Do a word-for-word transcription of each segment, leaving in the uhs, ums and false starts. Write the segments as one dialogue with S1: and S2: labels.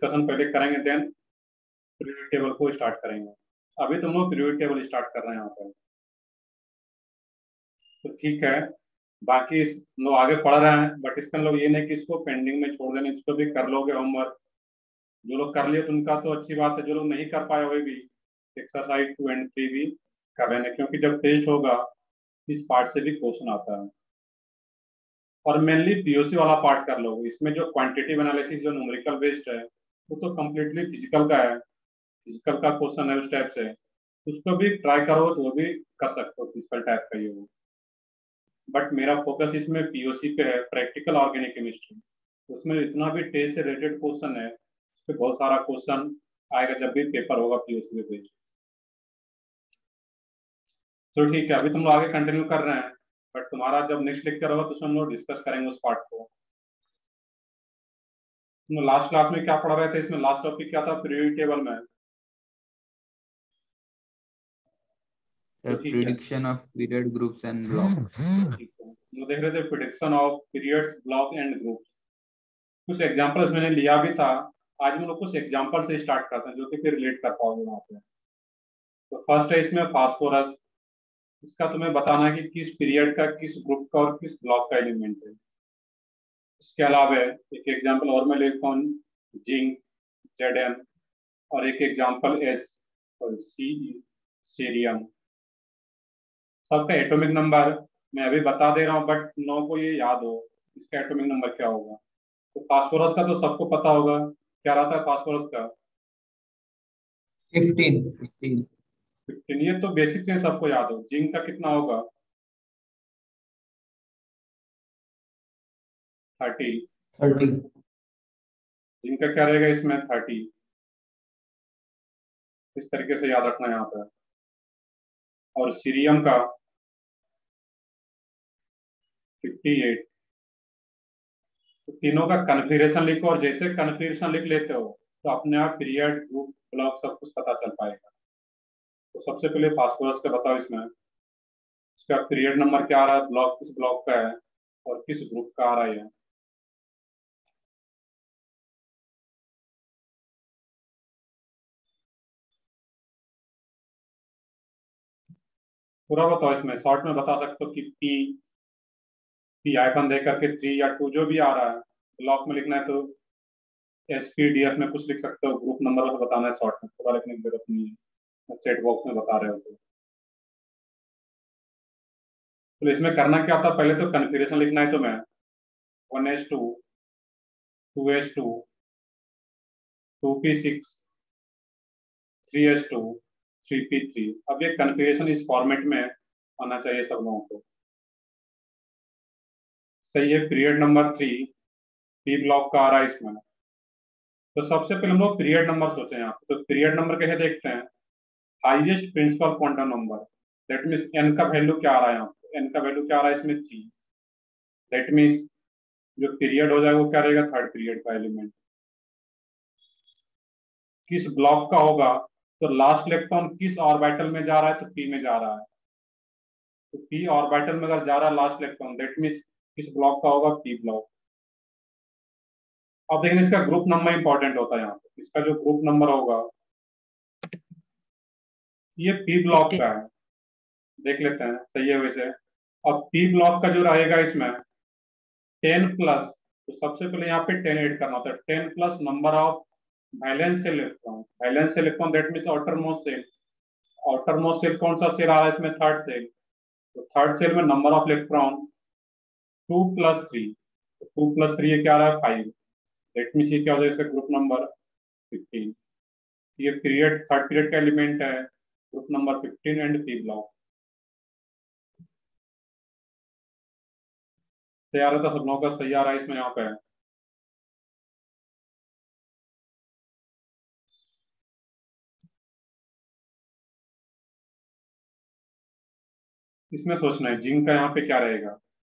S1: Discussion पहले करेंगे, then periodic table को स्टार्ट करेंगे। अभी तुम लोग पीरियोडिक टेबल स्टार्ट कर रहे हैं यहाँ पर, तो ठीक है। बाकी इस- लोग आगे पढ़ रहे हैं, बट इसका लोग ये नहीं कि इसको पेंडिंग में छोड़ देना, इसको भी कर लोगे होमवर्क। जो लोग कर लिए तो उनका तो अच्छी बात है, जो लोग नहीं कर पाए हुए भी एक्सरसाइज टू एंड थ्री भी कर लेना, क्योंकि जब टेस्ट होगा इस पार्ट से भी क्वेश्चन आता है। और मेनली पीओसी वाला पार्ट कर लो, इसमें जो क्वांटिटेटिव एनालिसिस जो न्यूमेरिकल बेस्ड है वो तो कम्प्लीटली फिजिकल का है, फिजिकल का क्वेश्चन है उस टाइप से, उसको भी ट्राई करो तो वो भी कर सकते हो, फिजिकल टाइप का ये वो। बट मेरा फोकस इसमें पीओसी पे है, प्रैक्टिकल ऑर्गेनिक केमिस्ट्री। उसमें जितना भी टेस्ट से रिलेटेड क्वेश्चन है उस पर बहुत सारा क्वेश्चन आएगा जब भी पेपर होगा पीओसी पे। तो ठीक है, अभी तुम लोग आगे कंटिन्यू कर रहे हैं, बट तुम्हारा जब नेक्स्ट लेक्चर होगा तो उसमें हम लोग डिस्कस करेंगे उस पार्ट को। तुम लास्ट क्लास में क्या पढ़ रहे थे, इसमें लास्ट टॉपिक क्या था पीरियोडिक टेबल में?
S2: The
S1: तो ठीक है,
S2: prediction of period groups and blocks.
S1: ठीक है, हम लोग देख रहे थे prediction of periods, block and groups. कुछ एग्जांपल्स मैंने लिया भी था, आज हम लोग कुछ एग्जांपल से स्टार्ट करते हैं जो कि फिर रिलेट कर पाओगे वहाँ पे। तो फर्स्ट है इसमें फास्फोरस। इसका तुम्हें बताना है कि किस पीरियड का, किस ग्रुप का और किस ब्लॉक का एलिमेंट है। इसके अलावा एक एग्जांपल और मैं लेता हूँ, जिंक, जेड एम, और एक एग्जांपल एस और सी, सीरियम। सबका एटॉमिक नंबर मैं अभी बता दे रहा हूँ, बट नो को ये याद हो इसका एटॉमिक नंबर क्या होगा। तो फास्फोरस का तो सबको पता होगा, क्या रहता है फास्फोरस का?
S3: फिफ्टीन।
S2: fifteen.
S1: फिफ्टीन, ये तो बेसिक से सबको याद हो। जिंक का कितना होगा? थर्टी।
S3: थर्टी।
S1: जिंक का क्या रहेगा इसमें? थर्टी। इस तरीके से याद रखना है यहाँ पर। और सीरियम का फिफ्टी एट। तो तीनों का कन्फिगरेशन लिखो, और जैसे कन्फिगरेशन लिख लेते हो तो अपने आप पीरियड, ग्रुप, ब्लॉक सब कुछ पता चल पाएगा। तो सबसे पहले फास्फोरस का बताओ, इसमें इसका पीरियड नंबर क्या आ रहा है, ब्लॉक किस ब्लॉक का है और किस ग्रुप का आ रहा है। पूरा बताओ, इसमें शॉर्ट में बता सकते हो कि पी, पी आइकन दे करके थ्री या टू जो भी आ रहा है। ब्लॉक में लिखना है तो एस पी डी एफ में कुछ लिख सकते हो, ग्रुप नंबर तो बताना है शॉर्ट में, पूरा लिखने की जरूरत नहीं है, चैट बॉक्स में बता रहे हो तो। तो इसमें करना क्या था, पहले तो कन्फिगरेशन लिखना है, तो मैं one S two, two S two, two P six, three S two, three P three. अब ये कन्फिगरेशन इस फॉर्मेट में आना चाहिए सब लोगों को। सही है, period number three P block का आ रहा है इसमें। तो सबसे पहले हम लोग पीरियड नंबर सोचे यहाँ पे, तो पीरियड नंबर कैसे देखते हैं? Highest principal quantum number, that means N का वैल्यू क्या आ रहा है यहाँ पे? एन का वैल्यू क्या आ रहा है इसमें? थ्री। दैट मीन्स जो पीरियड हो जाएगा वो क्या रहेगा? थर्ड पीरियड का एलिमेंट। किस ब्लॉक का होगा, तो लास्ट इलेक्ट्रॉन किस ऑर्बिटल में जा रहा है? तो पी में जा रहा है, तो पी ऑर्बिटल में अगर जा रहा है लास्ट इलेक्ट्रॉन, दैट मीन्स किस ब्लॉक का होगा? P block. अब देखिए इसका ग्रुप नंबर इंपॉर्टेंट होता है यहाँ पे। इसका जो ग्रुप नंबर होगा ये पी ब्लॉक का है, देख लेते हैं, सही है वैसे। अब पी ब्लॉक का जो रहेगा इसमें टेन प्लस, तो सबसे पहले यहाँ पे टेन ऐड करना होता है, ten plus number of valence shell electron. Valence shell electron that means outermost shell. Outermost shell कौन सा सेल आ रहा है इसमें? Third shell. तो थर्ड सेल में number of electron two plus three, तो टू प्लस थ्री ये क्या आ रहा है? फाइव। दैट मीन्स ये क्या हो जाएगा इसका ग्रुप नंबर? फिफ्टीन। ये पीरियड, थर्ड पीरियड का एलिमेंट है, group number fifteen and P block. तैयार है तो सब लोगों का सही आ रहा है इसमें यहाँ पे। इसमें सोचना है जिंक का यहाँ पे क्या रहेगा।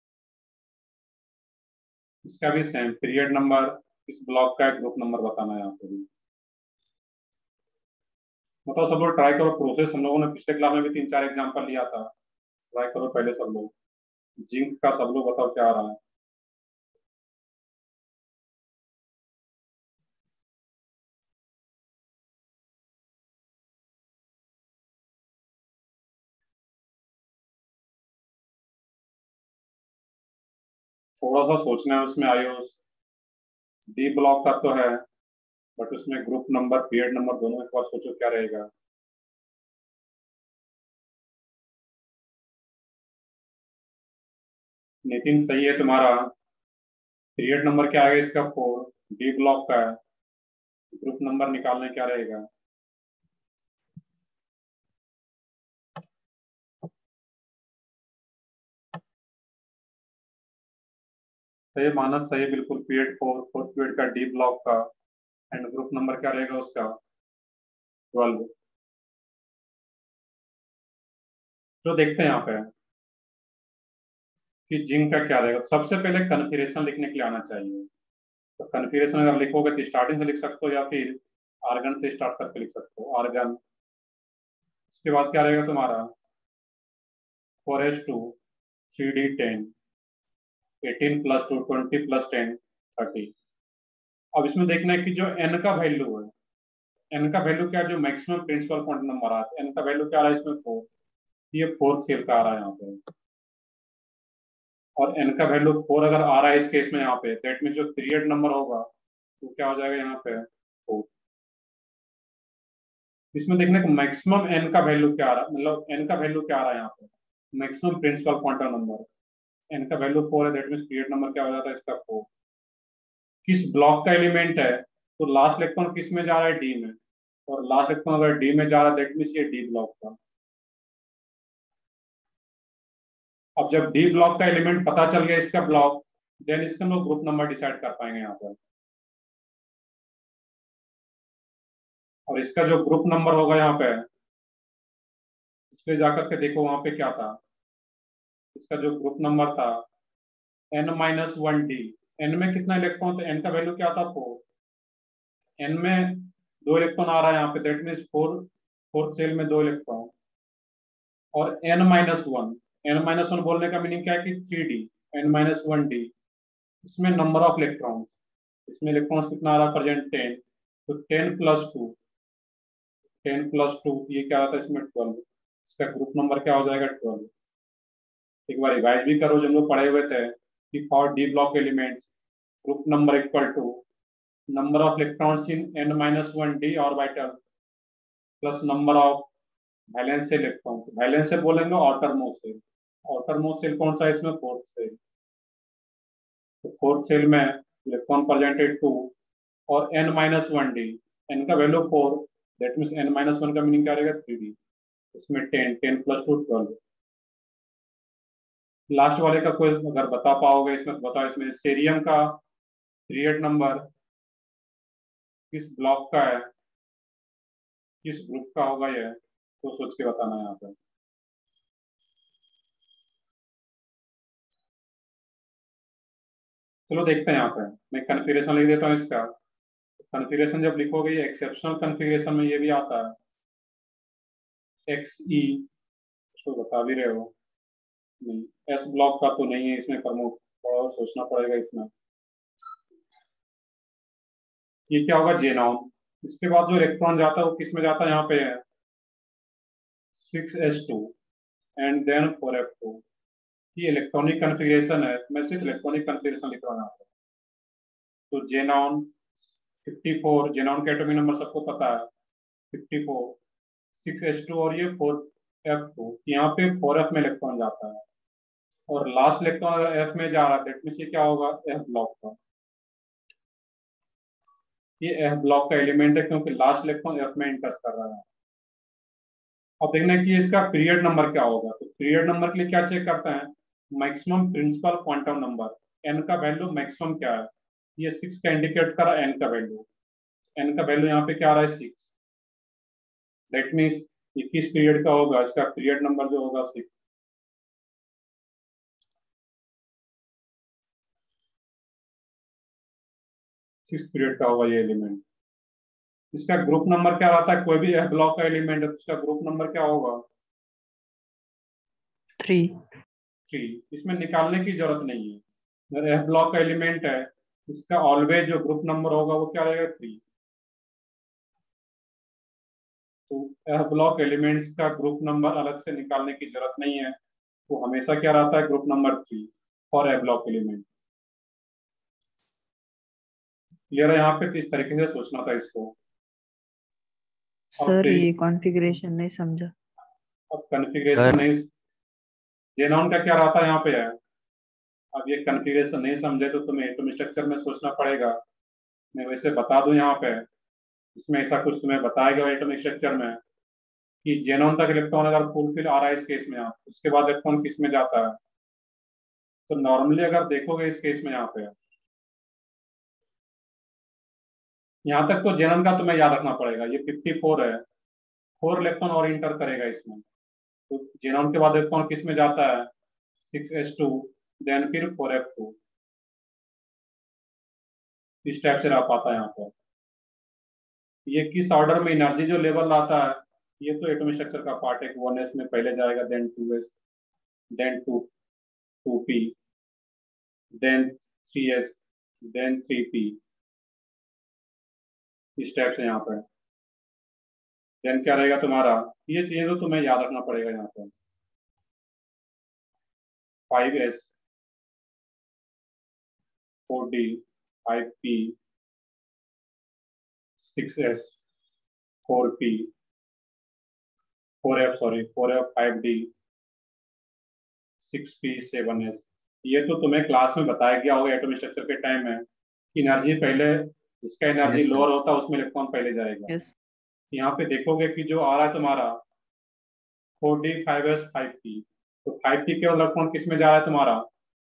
S1: इसका भी सेम पीरियड नंबर, इस ब्लॉक का ग्रुप नंबर बताना है यहाँ पे भी। मतलब सब लोग ट्राई करो प्रोसेस, हम लोगों ने पिछले क्लास में भी तीन चार एग्जांपल लिया था, ट्राई करो पहले सब लोग। जिंक का सब लोग बताओ क्या आ रहा है। थोड़ा सा सोचना है उसमें। आयुष डी ब्लॉक का तो है, बट उसमें ग्रुप नंबर पीरियड नंबर दोनों एक बार सोचो क्या रहेगा। नितिन सही है तुम्हारा। पीरियड नंबर क्या आएगा इसका? फोर। डी ब्लॉक का है, ग्रुप नंबर निकालने क्या रहेगा? सही मानस, सही बिल्कुल। पीरियड फोर, फोर्थ पीरियड का डी ब्लॉक का। एंड ग्रुप नंबर क्या रहेगा उसका? ट्वेल्व। तो देखते हैं यहाँ पे कि जिंक का क्या रहेगा। सबसे पहले कन्फिग्रेशन लिखने के लिए आना चाहिए। तो कन्फिग्रेशन अगर लिखोगे तो स्टार्टिंग से लिख सकते हो या फिर आर्गन से स्टार्ट करके लिख सकते हो। आर्गन, इसके बाद क्या रहेगा तुम्हारा? Four S two, three D ten, eighteen plus two twenty plus ten thirty. अब इसमें देखना है कि जो एन का वैल्यू है, एन का वैल्यू क्या है? जो मैक्सिमम प्रिंसिपल क्वांटम नंबर आता है, एन का वैल्यू क्या आ रहा है इसमें? फोर। ये फोर्थ सेल का आ रहा है यहाँ पे। और एन का वैल्यू फोर अगर आ रहा है इस केस में यहाँ पे, दैट मीन जो पीरियड नंबर होगा वो क्या हो जाएगा यहाँ पे? फोर। इसमें देखने को मैक्सिमम एन का वैल्यू क्या आ रहा है, मतलब एन का वैल्यू क्या आ रहा है यहाँ पे? Maximum principal quantum number. N का वैल्यू फोर है, दैट मीन पीरियड नंबर क्या हो जाता है इसका? फोर। किस ब्लॉक का एलिमेंट है? तो लास्ट इलेक्ट्रॉन किस में जा रहा है? डी में। और लास्ट इलेक्ट्रॉन अगर डी में जा रहा है दैट मीन ये डी ब्लॉक का। अब जब डी ब्लॉक का एलिमेंट पता चल गया इसका ब्लॉक, देन इसका हम लोग ग्रुप नंबर डिसाइड कर पाएंगे यहाँ पर। और इसका जो ग्रुप नंबर होगा यहाँ पे, इसलिए जाकर के देखो वहां पे क्या था। इसका जो ग्रुप नंबर था N minus one D. N में कितना इलेक्ट्रॉन था? एन का वैल्यू क्या था? फोर। एन में दो इलेक्ट्रॉन आ रहा है यहाँ पे, that means four, fourth shell में दो इलेक्ट्रॉन। और N minus one, N minus one बोलने का मीनिंग क्या है कि three D. N minus one D, इसमें नंबर ऑफ इलेक्ट्रॉन्स, इसमें इलेक्ट्रॉन्स कितना आ रहा है? Present ten. तो ten plus two, ten plus two ये क्या आता है इसमें? ट्वेल्व। इसका ग्रुप नंबर क्या हो जाएगा? ट्वेल्व। एक बार रिवाइज भी करो, जब लोग पढ़े हुए थे कि for D block elements group number equal to number of electrons in N minus one D orbital plus number of valence shell electrons. Valence shell बोलेंगे outermost shell. Outermost shell कौन सा है इसमें? Fourth shell. तो fourth shell में electron presented two और N minus one D. N का value four, that means N minus one का मीनिंग क्या रहेगा? Three D. इसमें ten, ten plus two twelve. Last वाले का कोई अगर बता पाओगे इसमें तो बताओ। इसमें सीरियम का पीरियड नंबर किस ब्लॉक का है, किस ग्रुप का होगा ये तो सोच के बताना है यहाँ पे। चलो देखते हैं यहाँ पे। मैं कन्फिग्रेशन लिख देता हूँ इसका। कन्फिग्रेशन जब लिखोगे ये एक्सेप्शनल कन्फिग्रेशन में ये भी आता है एक्स ई, उसको बता भी रहे हो। नहीं, एस ब्लॉक का तो नहीं है इसमें प्रमुख, और सोचना पड़ेगा इसमें। ये क्या होगा? जेनॉन। इसके बाद जो इलेक्ट्रॉन जाता है वो किस में जाता है? यहाँ पे है six S two and then four F two. ये इलेक्ट्रॉनिक कन्फिग्रेशन है, मैं सिर्फ इलेक्ट्रॉनिक कन्फिग्रेशन लिख रहा हूँ यहाँ पे। तो जेनॉन फिफ्टी फोर, जेनॉन का एटॉमिक नंबर सबको पता है fifty four, six S two और ये फोर एफ टू। यहाँ पे फोर एफ में इलेक्ट्रॉन जाता है और लास्ट इलेक्ट्रॉन अगर एफ में जा रहा है दैट मीन्स ये क्या होगा? एफ ब्लॉक का। ये एफ ब्लॉक का एलिमेंट है क्योंकि लास्ट इलेक्ट्रॉन एफ में इंटरेस्ट कर रहा है। अब देखना है कि इसका पीरियड नंबर क्या होगा। तो पीरियड नंबर के लिए क्या चेक करते हैं? Maximum principal quantum number. N का वैल्यू मैक्सिमम क्या है? ये सिक्स का इंडिकेट कर रहा है एन का वैल्यू। एन का वैल्यू यहाँ पे क्या आ रहा है? सिक्स। दैट मीन्स ये किस पीरियड का होगा? इसका पीरियड नंबर जो होगा सिक्स। सिक्स पीरियड का होगा ये एलिमेंट। इसका ग्रुप नंबर क्या रहता है? कोई भी एफ ब्लॉक का एलिमेंट है तो इसका ग्रुप नंबर क्या होगा?
S3: थ्री।
S1: थ्री। इसमें निकालने की जरूरत नहीं है। अगर एफ ब्लॉक का एलिमेंट है इसका ऑलवेज जो ग्रुप नंबर होगा वो क्या रहेगा? थ्री। तो एफ ब्लॉक एलिमेंट्स का ग्रुप नंबर अलग से निकालने की जरूरत नहीं है, वो हमेशा क्या रहता है? Group number three for F block element. Clear है? यहाँ पे किस तरीके से सोचना था इसको। अब
S3: सर ये कॉन्फ़िगरेशन नहीं समझा।
S1: अब कॉन्फ़िगरेशन
S4: सर
S1: नहीं, जेनॉन का क्या रहता है यहाँ पे है। अब ये कॉन्फ़िगरेशन नहीं समझे तो तुम्हें एटम स्ट्रक्चर में सोचना पड़ेगा। मैं वैसे बता दूं यहाँ पे, इसमें ऐसा कुछ तुम्हें बताएगा एटम स्ट्रक्चर में कि जेनॉन तक इलेक्ट्रॉन अगर फुलफिल आ रहा है इस केस में, आप उसके बाद इलेक्ट्रॉन किस में जाता है। तो नॉर्मली अगर देखोगे इस केस में यहाँ पे, यहाँ तक तो जेनॉन का तुम्हें याद रखना पड़ेगा। ये फिफ्टी फोर है, फोर इलेक्ट्रॉन और इंटर करेगा इसमें। तो जेनॉन के बाद इलेक्ट्रॉन किस में जाता है, सिक्स एस टू, देन फिर फोर एफ टू। इस टाइप से रह पाता है यहाँ पर। ये किस ऑर्डर में एनर्जी जो लेवल आता है, ये तो एटॉमिक स्ट्रक्चर का पार्ट है। वन एस में पहले जाएगा, then two S, then two two P, then three S, then three P. इस टाइप से यहाँ पर देन क्या रहेगा तुम्हारा। ये चीजें तो तुम्हें याद रखना पड़ेगा यहाँ पर। Five S, four D, five P, six S, four P, four F sorry four F, five D, six P, seven S. ये तो तुम्हें क्लास में बताया गया होगा एटॉमिक स्ट्रक्चर के टाइम में। एनर्जी पहले, जिसका एनर्जी
S2: Yes, sir.
S1: लोअर होता है उसमें इलेक्ट्रॉन पहले जाएगा।
S3: यस
S1: यहाँ पे देखोगे कि जो आ रहा है तुम्हारा four D, five S, five P, तो फाइव पी के इलेक्ट्रॉन किस में जा रहा है तुम्हारा,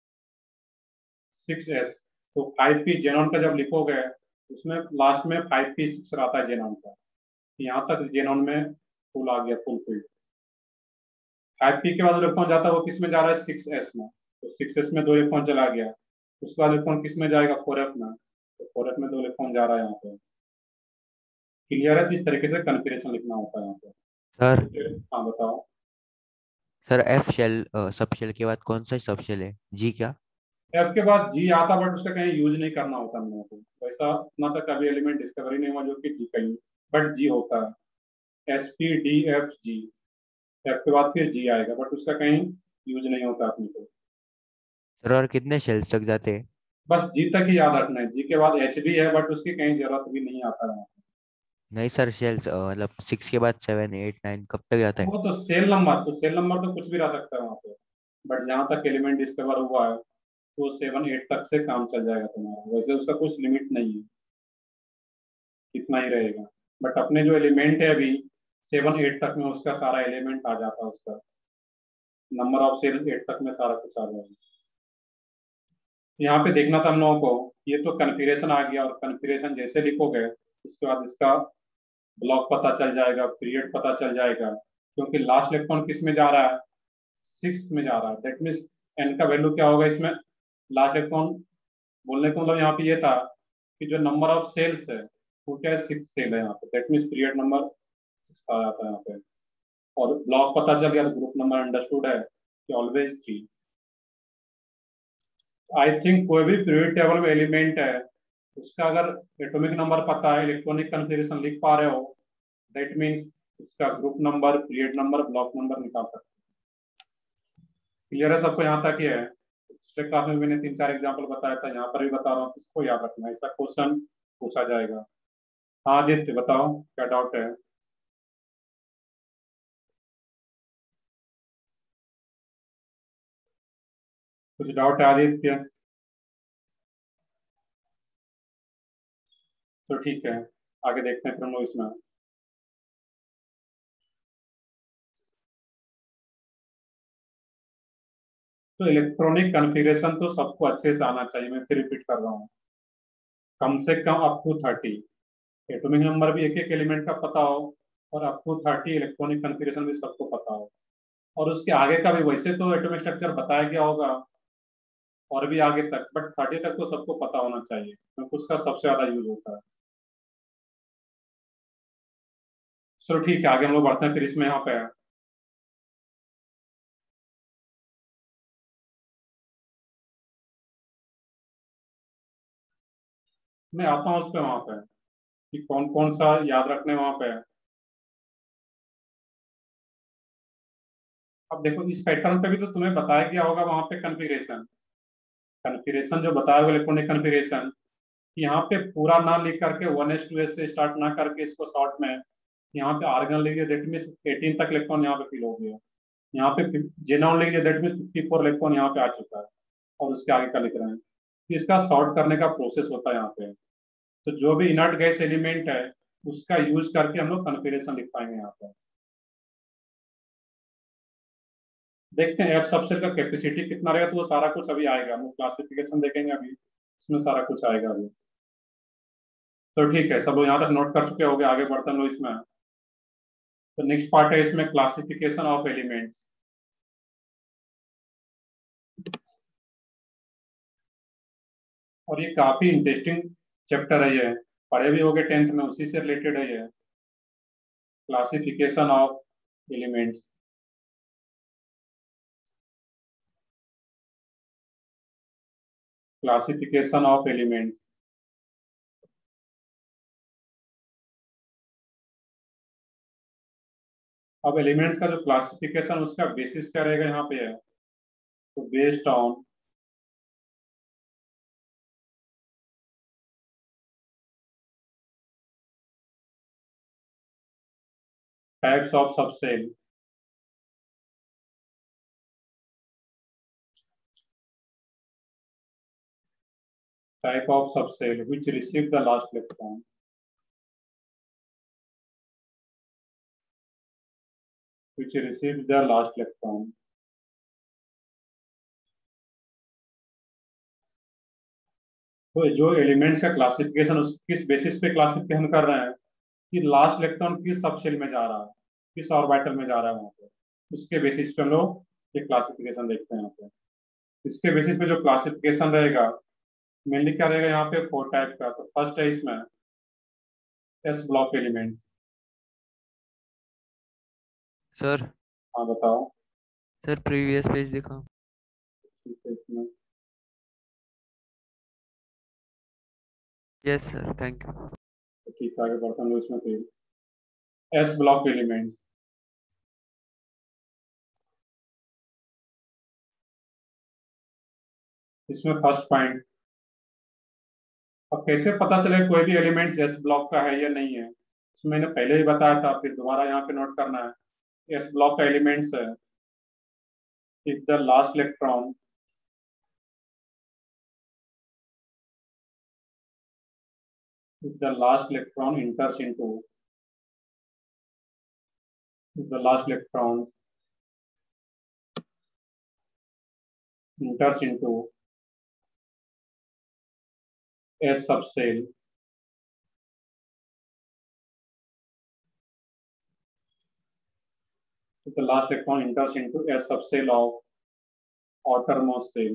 S1: सिक्स एस। तो फाइव पी जेनॉन का जब लिखोगे उसमें लास्ट में फाइव पी सिक्स आता है जेनॉन का। यहाँ तक जेनॉन में फुल आ गया, फुल फील्ड। फाइव पी के बाद इलेक्ट्रॉन जाता है वो किस में जा रहा है, सिक्स एस में। तो सिक्स एस में दो इलेक्ट्रॉन चला गया। उसके बाद इलेक्ट्रॉन किस में जाएगा, फोर एफ में। तो फोर एफ में दो इलेक्ट्रॉन जा रहा है यहाँ पे। क्लियर है? इस तरीके से कॉन्फ़िगरेशन लिखना होता है यहाँ पे।
S4: सर
S1: हाँ बताओ।
S4: Sir F shell subshell के बाद कौन सा सब शेल है, जी क्या?
S1: एफ के बाद जी आता, बट उसका कहीं यूज नहीं करना होता हम लोगों को। वैसा अपना तक कभी एलिमेंट डिस्कवरी नहीं हुआ जो कि जी कहीं, बट जी होता है। S P D F G, F के बाद फिर जी आएगा, बट उसका कहीं यूज नहीं होता अपने को।
S4: सर और कितने शेल्स तक जाते हैं?
S1: बस जी तक ही याद रखना है। जी के बाद एच भी है, बट उसकी कहीं जरूरत भी नहीं आता है।
S4: नहीं सर, शेल्स मतलब सिक्स के बाद सेवन एट नाइन कब तक जाता है?
S1: वो तो सेल नंबर, तो सेल नंबर तो कुछ भी रह सकता है वहाँ पे। बट जहाँ तक एलिमेंट डिस्कवर हुआ है तो सेवन एट तक से काम चल जाएगा तुम्हारा। वैसे उसका कुछ लिमिट नहीं है, इतना ही रहेगा। बट अपने जो एलिमेंट है अभी सेवन एट तक में उसका सारा एलिमेंट आ जाता है, उसका नंबर ऑफ सेल एट तक में सारा कुछ आ जाएगा। यहाँ पे देखना था हम लोगों को, ये तो कन्फिग्रेशन आ गया, और कन्फिग्रेशन जैसे लिखोगे उसके बाद इसका ब्लॉक पता चल जाएगा, पीरियड पता चल जाएगा। क्योंकि लास्ट इलेक्ट्रॉन किस में जा रहा है, सिक्स में जा रहा है। दैट मीन्स एन का वैल्यू क्या होगा इसमें, लास्ट इलेक्ट्रॉन। बोलने का मतलब यहाँ पे ये था कि जो नंबर ऑफ सेल्स है वो क्या है, सिक्स सेल है यहाँ पे। That means period number six आ जाता है यहाँ पे। और ब्लॉक पता चल गया तो ग्रुप नंबर अंडरस्टूड है कि ऑलवेज थ्री। आई थिंक कोई भी पीरियड टेबल में एलिमेंट है उसका अगर एटॉमिक नंबर पता है, इलेक्ट्रॉनिक कन्फिगरेशन लिख पा रहे हो, दैट मीन्स उसका group number, period number, block number निकाल सकते हो। क्लियर है सबको यहाँ तक ही है? पिछले क्लास में मैंने तीन चार एग्जांपल बताया था, यहाँ पर भी बता रहा हूँ, किसको याद रखना है, ऐसा क्वेश्चन पूछा जाएगा। हाँ आदित्य बताओ क्या डाउट है। कुछ डाउट है आदित्य? तो ठीक है, आगे देखते हैं फिर हम लोग इसमें। तो इलेक्ट्रॉनिक कॉन्फ़िगरेशन तो सबको अच्छे से आना चाहिए। मैं फिर रिपीट कर रहा हूँ, कम से कम up to thirty atomic number भी एक एक एलिमेंट का पता हो, और up to thirty electronic configuration भी सबको पता हो। और उसके आगे का भी वैसे तो एटॉमिक स्ट्रक्चर बताया गया होगा और भी आगे तक, बट थर्टी तक तो सबको पता होना चाहिए क्योंकि उसका सबसे ज्यादा यूज होता है। चलो ठीक है, आगे हम लोग बढ़ते हैं फिर इसमें। यहाँ पे मैं आता हूँ उस पर, वहां पे कि कौन कौन सा याद रखने वहां पे। अब देखो इस पैटर्न पे भी तो तुम्हें बताया गया होगा वहां पे कॉन्फ़िगरेशन। कॉन्फ़िगरेशन जो बताया हुआ इलेक्ट्रॉनिक कॉन्फ़िगरेशन, यहाँ पे पूरा ना लिख करके वन एस टू एस से स्टार्ट ना करके इसको शॉर्ट में यहाँ पे आर्गन लिख दिया, दैट मीन्स एटीन तक इलेक्ट्रॉन यहाँ पे फिल हो गया। यहाँ पे जेनॉन लिख दिया, that means fifty four electron यहाँ पे आ चुका है और उसके आगे का लिख रहे हैं। तो इसका सॉर्ट करने का प्रोसेस होता है यहाँ पे। तो जो भी इनर्ट गैस एलिमेंट है उसका यूज करके हम लोग कन्फिग्रेशन लिख पाएंगे यहाँ पे। देखते हैं एफ सबसेल का कैपेसिटी कितना रहेगा, तो वो सारा कुछ अभी आएगा, हम क्लासिफिकेशन देखेंगे अभी, इसमें सारा कुछ आएगा अभी। तो ठीक है, सब लोग यहाँ तक नोट कर चुके होंगे, आगे बढ़ते हैं लोग इसमें। तो नेक्स्ट पार्ट है इसमें क्लासिफिकेशन ऑफ एलिमेंट्स। और ये काफी इंटरेस्टिंग चैप्टर है, ये पढ़े भी होंगे टेंथ में, उसी से रिलेटेड है ये, classification of elements. Classification of elements अब एलिमेंट्स का जो क्लासिफिकेशन उसका बेसिस क्या रहेगा यहाँ पे है, तो based on types of subshell, type of subcell which receive the last electron, which receive the last electron। तो जो एलिमेंट्स का क्लासिफिकेशन उस किस बेसिस पे क्लासिफिकेशन कर रहे हैं कि लास्ट इलेक्ट्रॉन किस सबसेल में जा रहा है, किस ऑर्बिटल में जा रहा है वहां पे, उसके बेसिस पे हम लोग ये क्लासिफिकेशन देखते हैं यहाँ पे। इसके बेसिस पे जो क्लासिफिकेशन रहेगा मेनली क्या रहेगा यहाँ पे, फोर टाइप का। तो फर्स्ट है इसमें एस ब्लॉक एलिमेंट।
S2: सर
S1: हाँ बताओ।
S2: सर प्रीवियस पेज दिखाओ।
S1: ठीक है, इसमें
S2: यस सर, थैंक यू।
S1: तो ठीक है, आगे बढ़ता हूँ इसमें। फिर एस ब्लॉक एलिमेंट, इसमें फर्स्ट पॉइंट, अब कैसे पता चले कोई भी एलिमेंट एस ब्लॉक का है या नहीं है, इसमें मैंने पहले ही बताया था, फिर दोबारा यहाँ पे नोट करना है। एस ब्लॉक का एलिमेंट्स है if the last electron if the last electron enters into if the last electron enters into a subcell if the last electron enters into a subcell of outermost cell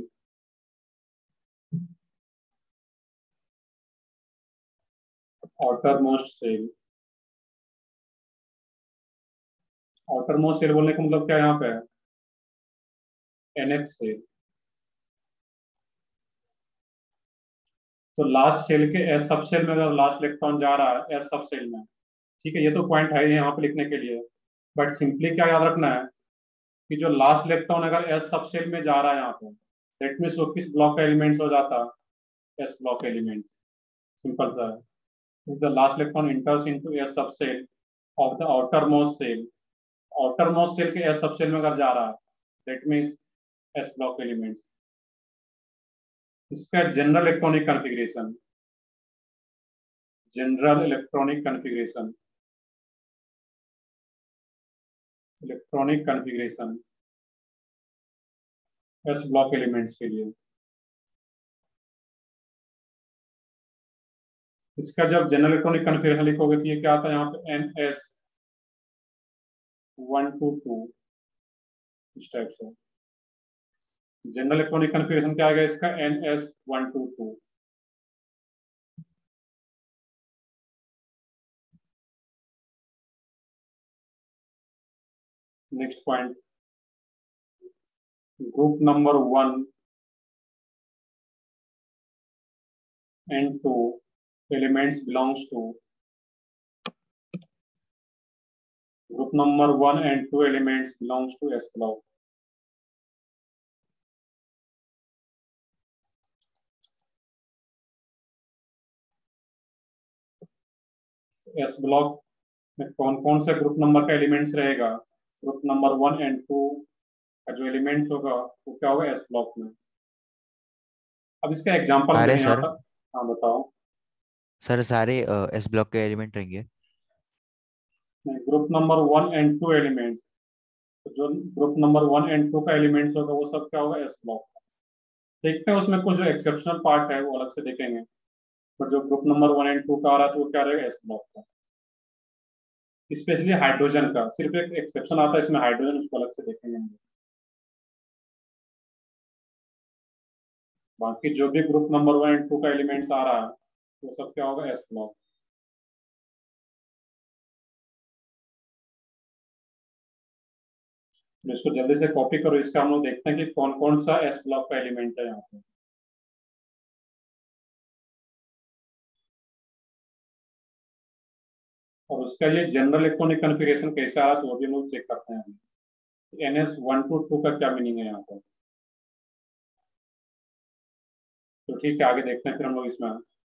S1: outermost cell outermost cell बोलने का मतलब क्या यहाँ पे है, nth shell. तो last shell के S subshell में अगर लास्ट इलेक्ट्रॉन जा रहा है एस सबसेल में, ठीक है, ये तो पॉइंट है यहाँ पे लिखने के लिए, बट सिंपली क्या याद रखना है कि जो लास्ट इलेक्ट्रॉन अगर एस सबसेल में जा रहा है यहाँ पे, दैट मीन्स वो किस ब्लॉक का एलिमेंट हो जाता है, एस ब्लॉक एलिमेंट। सिंपल सा है। if the last electron enters into a subcell of the outermost cell, outermost cell के s subcell में अगर जा रहा है, that means s block elements। इसका general electronic configuration, general electronic configuration, electronic configuration s block elements के लिए। इसका जब जनरल इलेक्ट्रॉनिक कॉन्फ़िगरेशन लिखोगे तो ये क्या आता है यहाँ पे, N S one to two, इस टाइप से। जनरल इलेक्ट्रॉनिक कॉन्फ़िगरेशन क्या आएगा इसका, N S one to two. Next point, group number one and two elements belongs to group number one and two elements belongs to S block। S block में कौन कौन से group number का elements रहेगा? Group number one and two का जो elements होगा वो क्या होगा एस ब्लॉक में। अब इसका एग्जांपल
S4: सारे
S1: देखें यहाँ
S4: सर
S1: पर। हाँ बताओ।
S4: सर सारे एस ब्लॉक के एलिमेंट रहेंगे।
S1: Group number one and two elements, तो जो group number one and two का एलिमेंट्स होगा वो सब क्या होगा एस ब्लॉक का। देखते हैं उसमें कुछ जो एक्सेप्शनल पार्ट है वो अलग से देखेंगे, बट जो group number one and two का आ रहा है तो वो क्या रहेगा एस ब्लॉक का। स्पेशली हाइड्रोजन का सिर्फ एक एक्सेप्शन आता है इसमें, हाइड्रोजन, उसको अलग से देखेंगे हम। बाकी जो भी group number one and two का एलिमेंट्स आ रहा है वो सब क्या होगा एस ब्लॉक। तो इसको जल्दी से कॉपी करो, इसका हम लोग देखते हैं कि कौन कौन सा एस ब्लॉक का एलिमेंट है यहाँ पे। और उसका ये जनरल इलेक्ट्रॉनिक कॉन्फ़िगरेशन कैसा आ रहा है तो वो भी हम लोग चेक करते हैं। N S one to two का क्या मीनिंग है यहाँ पर। तो ठीक है, आगे देखते हैं फिर हम लोग इसमें।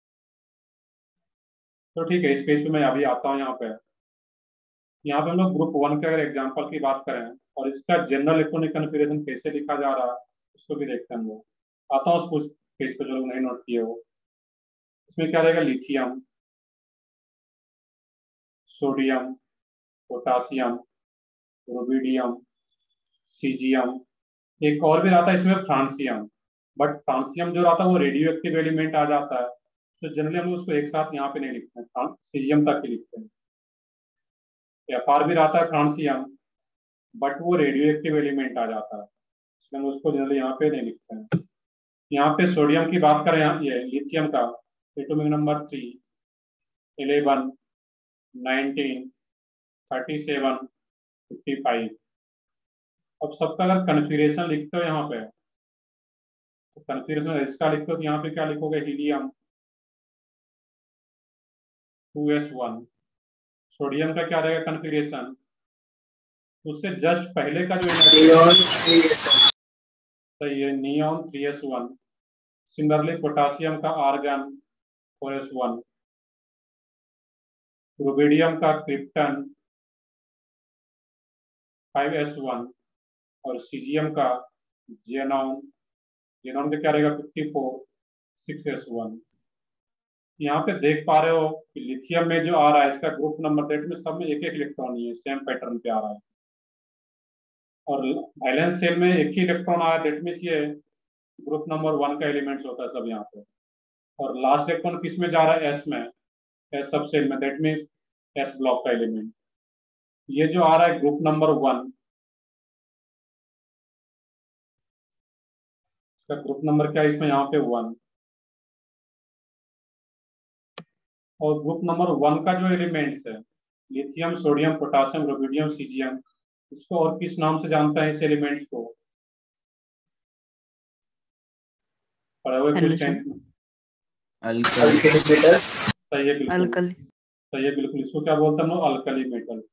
S1: तो ठीक है, इस पेज पे मैं अभी आता हूँ यहाँ पे। यहाँ पे हम लोग ग्रुप वन के अगर एग्जाम्पल की बात करें और इसका जनरल इलेक्ट्रॉनिक कॉन्फ़िगरेशन कैसे लिखा जा रहा है उसको भी देखते हैं हम लोग। आता हूँ उस पेज पे जो लोग नहीं नोट किए हो। इसमें क्या रहेगा, lithium, sodium, potassium, rubidium, caesium, एक और भी आता है इसमें फ्रांसियम। बट फ्रांसियम जो रहता है वो रेडियो एक्टिव एलिमेंट आ जाता है, तो जनरली हम लोग उसको एक साथ यहाँ पे नहीं लिखते हैं, सीजियम तक ही लिखते हैं। एफ आर भी रहता है फ्रांसियम, बट वो रेडियो एक्टिव एलिमेंट आ जाता है, इसलिए हम उसको जनरली यहाँ पे नहीं लिखते हैं। यहाँ पे सोडियम की बात करें, यहाँ ये लिथियम का atomic number three, eleven, nineteen, thirty seven, fifty five. अब सबका अगर कन्फिग्रेशन लिखते हो यहाँ पे, तो कन्फिग्रेशन इसका लिखते हो तो यहाँ पे क्या लिखोगे, helium two S one. Sodium का क्या रहेगा कन्फिग्रेशन, उससे जस्ट पहले का जो सही है, neon three S one. Similarly potassium का argon four S one, rubidium का क्रिप्टन फाइव एस वन, और सीजियम का जेनॉन, जेनॉन का क्या रहेगा fifty four, six S one. यहाँ पे देख पा रहे हो कि लिथियम में जो आ रहा है इसका ग्रुप नंबर डेट में सब में एक एक इलेक्ट्रॉन ही है, सेम पैटर्न पे आ रहा है। और वैलेंस शेल में एक ही इलेक्ट्रॉन आया, डेट मीन्स ये ग्रुप नंबर वन का एलिमेंट्स होता है सब यहाँ पे। और लास्ट इलेक्ट्रॉन किस में जा रहा है, एस में, एस सब सेल में, दैट मीन्स एस ब्लॉक का एलिमेंट। ये जो आ रहा है ग्रुप नंबर वन, इसका ग्रुप नंबर क्या है इसमें यहाँ पे वन। और ग्रुप नंबर वन का जो एलिमेंट्स है lithium, sodium, potassium, rubidium, caesium, इसको और किस नाम से जानता है इस एलिमेंट्स को, पढ़े हुए कुछ
S3: हेलोजन,
S1: टेंथ में?
S5: Alkali metals.
S1: सही है बिल्कुल,
S3: अल्कली,
S1: सही है बिल्कुल। इसको क्या बोलते हैं हम लोग, अल्कली मेटल।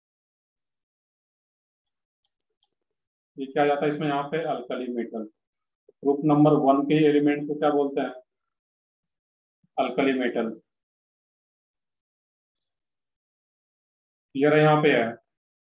S1: ये क्या जाता है इसमें यहाँ पे, alkali metal. Group number one के एलिमेंट को क्या बोलते हैं, अल्कली मेटल। क्लियर है यहाँ पे है,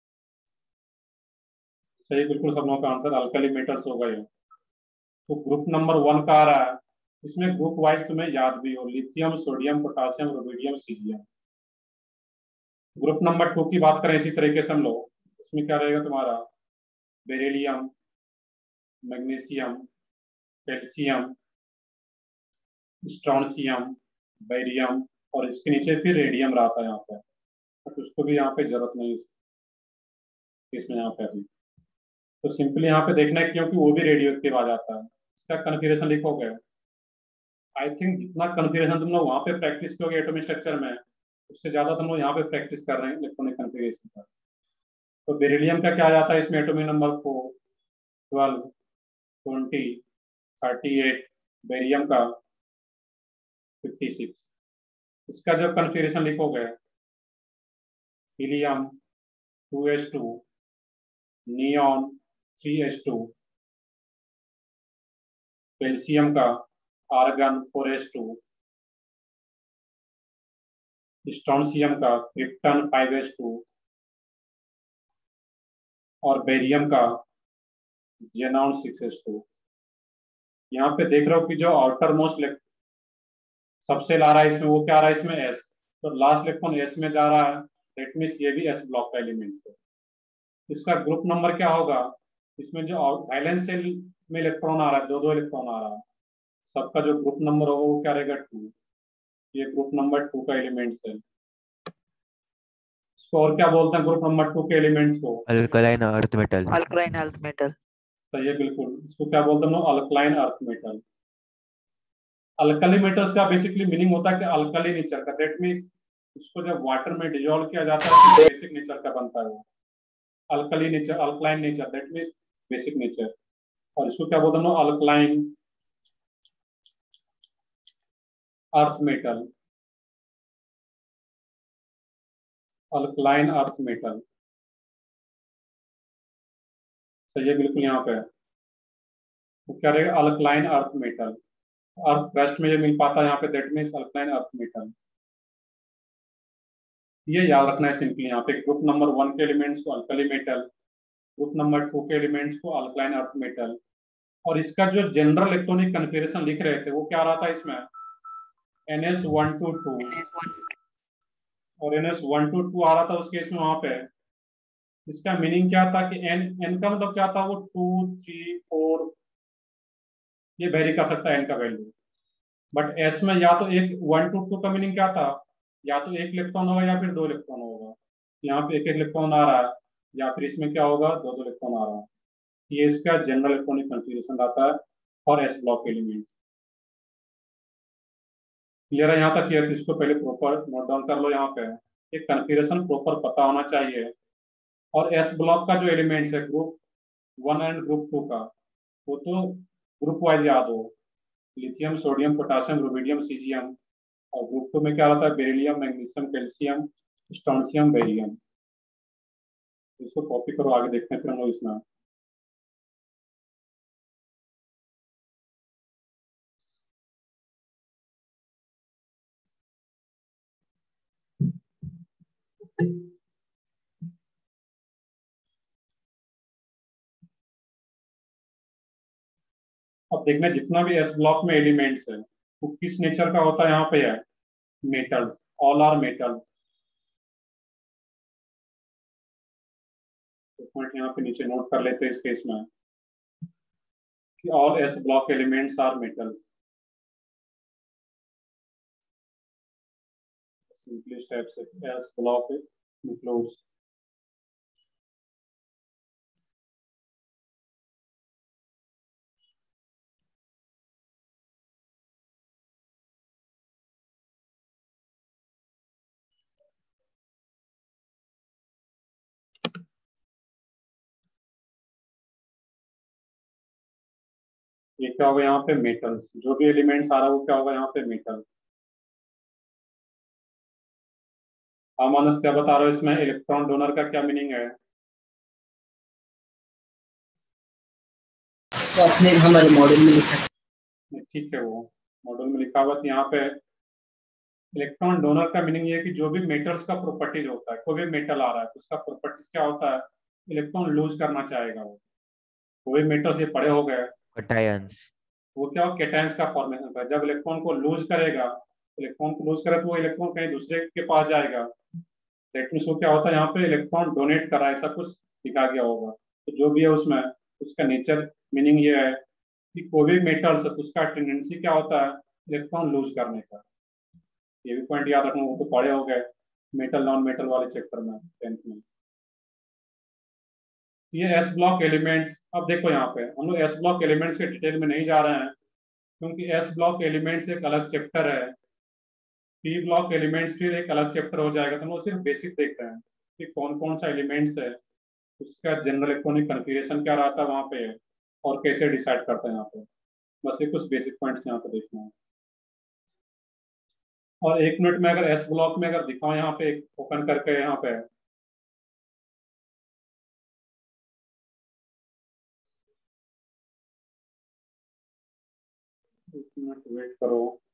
S1: सही बिल्कुल, सब लोगों का आंसर अल्कली मेटल्स होगा ये। तो ग्रुप नंबर वन का आ रहा है, इसमें ग्रुप वाइज तुम्हें याद भी हो, lithium, sodium, potassium, rubidium, caesium. Group number two की बात करें इसी तरीके से हम लोग, इसमें क्या रहेगा तुम्हारा, beryllium, magnesium, calcium, strontium, barium, और इसके नीचे फिर रेडियम रहता है यहाँ पे, बट उसको भी यहाँ पे जरूरत नहीं इसमें यहाँ पे अभी। तो सिंपली यहाँ पे देखना है क्योंकि वो भी रेडियो एक्टिव आ जाता है। इसका कन्फिग्रेशन लिखोगे, आई थिंक जितना कन्फिग्रेशन तुम लोग वहाँ पे प्रैक्टिस करोगे एटॉमिक स्ट्रक्चर में, उससे ज्यादा तुम लोग यहाँ पे प्रैक्टिस कर रहे हैं इलेक्ट्रॉनिक कन्फिग्रेशन का। तो बेरिलियम का क्या आ जाता है इसमें, atomic number four, twelve, twenty, thirty eight, barium का फिफ्टी सिक्स। इसका जब कन्फिग्रेशन लिखोगे, helium two S two, neon three S two, calcium का argon four S two, strontium का क्रिप्टन फाइव एस टू और बेरियम का जेनॉन सिक्स एस टू। यहाँ पे देख रहे हो कि जो आउटर मोस्ट सबसे ला रहा है इसमें, वो क्या आ रहा है इसमें एस, तो लास्ट इलेक्ट्रॉन एस में जा रहा है, दैट मीन्स ये भी एस ब्लॉक का एलिमेंट है। इसका ग्रुप नंबर क्या होगा, इसमें जो वैलेंस शेल में इलेक्ट्रॉन आ रहा है, दो दो इलेक्ट्रॉन आ रहा है, सबका जो ग्रुप नंबर होगा वो क्या रहेगा, टू। ये ग्रुप नंबर टू का एलिमेंट है। इसको और क्या बोलते हैं ग्रुप नंबर टू के एलिमेंट्स को?
S4: Alkaline earth metal.
S3: Alkaline earth metal.
S1: सही है, बिल्कुल। इसको क्या बोलते हैं, alkaline earth metal. Alkali metals का बेसिकली मीनिंग होता है कि अल्कली नेचर का, दैट मीन्स उसको जब वाटर में डिजोल्व किया जाता है तो बेसिक नेचर का बनता है वो। Alkali nature, alkaline nature, that means basic nature. और इसको क्या बोलते हैं, alkaline earth metal. Alkaline earth metal, सही है, बिल्कुल। यहाँ पे तो क्या रहेगा, alkaline earth metal. Earth crust में ये मिल पाता है यहाँ पे, that means alkaline earth metal. ये याद रखना है सिंपली। यहाँ पे ग्रुप नंबर वन के एलिमेंट्स को alkali metal, group number two के एलिमेंट्स को अल्कलाइन अर्थ मेटल। और इसका जो जनरल इलेक्ट्रॉनिक कन्फिगरेशन लिख रहे थे वो क्या रहा था इसमें, N S one to two और N S one to two आ रहा था उस केस में वहां पे। इसका मीनिंग क्या था कि एन एन का मतलब क्या था, वो टू थ्री फोर ये वेरी कर सकता है एन का वैल्यू। बट एस में या तो एक वन टू टू का मीनिंग क्या था, या तो एक इलेक्ट्रॉन होगा या फिर दो इलेक्ट्रॉन होगा। यहाँ पे एक एक इलेक्ट्रॉन आ रहा है, या फिर इसमें क्या होगा, दो दो इलेक्ट्रॉन आ रहा है। ये इसका जनरल इलेक्ट्रॉनिक कन्फिगरेशन आता है for S block element. Clear है यहाँ तक? क्लियर? इसको पहले प्रॉपर नोट डाउन कर लो। यहाँ पे एक कन्फिगरेशन प्रॉपर पता होना चाहिए। और एस ब्लॉक का जो एलिमेंट्स है group one and group two का, वो तो ग्रुप वाइज याद हो, lithium, sodium, potassium, rubidium, caesium. और ग्रुप टू में क्या रहता है, beryllium, magnesium, calcium, strontium, barium. इसको कॉपी करो, आगे देखते हैं फिर हम लोग इसमें। अब देखना, जितना भी एस ब्लॉक में एलिमेंट्स है वो किस नेचर का होता है, यहाँ पे है metal, all are metal. Point यहाँ पे नीचे नोट कर लेते हैं इस केस में कि all S block elements are metal. Simply step से एस ब्लॉक इंक्लूड्स ये क्या होगा यहाँ पे, मेटल्स। जो भी एलिमेंट्स आ रहा है वो क्या होगा यहाँ पे, मेटल। हाँ मानस, क्या बता रहे हो इसमें, इलेक्ट्रॉन डोनर का क्या मीनिंग है?
S5: सो आपने हमारे मॉडल में लिखा है।
S1: ठीक है, वो मॉडल में लिखा हुआ, यहाँ पे इलेक्ट्रॉन डोनर का मीनिंग ये है कि जो भी मेटल्स का प्रॉपर्टीज होता है, कोई भी मेटल आ रहा है तो उसका प्रॉपर्टीज क्या होता है, इलेक्ट्रॉन लूज करना चाहेगा वो। कोई मेटल्स ये पड़े हो गए,
S4: कटायंस।
S1: वो क्या हो, केटायंस का फॉर्मेशन होता है। जब इलेक्ट्रॉन को लूज करेगा, इलेक्ट्रॉन को लूज करे तो वो इलेक्ट्रॉन कहीं दूसरे के पास जाएगा, दैट मीन्स वो क्या होता है, यहाँ पे इलेक्ट्रॉन डोनेट कर रहा है, ऐसा कुछ लिखा गया होगा। तो जो भी है उसमें उसका नेचर मीनिंग ये है कि कोई भी मेटल्स है तो उसका टेंडेंसी क्या होता है, इलेक्ट्रॉन लूज करने का। ये भी पॉइंट याद रखना, वो तो पढ़े हो गए मेटल नॉन मेटल वाले चैप्टर में टेंथ में। ये एस ब्लॉक एलिमेंट्स, अब देखो यहाँ पे हम लोग एस ब्लॉक एलिमेंट्स के डिटेल में नहीं जा रहे हैं, क्योंकि एस ब्लॉक एलिमेंट्स एक अलग चैप्टर है। पी ब्लॉक एलिमेंट्स फिर एक अलग चैप्टर हो जाएगा। तो हम लोग सिर्फ बेसिक देख रहे हैं कि कौन कौन सा एलिमेंट्स है, उसका जनरल इलेक्ट्रॉनिक कन्फिगरेशन क्या रहता है वहाँ पे, और कैसे डिसाइड करते हैं यहाँ पे। बस ये कुछ बेसिक पॉइंट्स यहाँ पे देखना है। और एक मिनट में अगर एस ब्लॉक में अगर दिखाओ यहाँ पे ओपन करके, यहाँ पे एक मिनट वेट करो।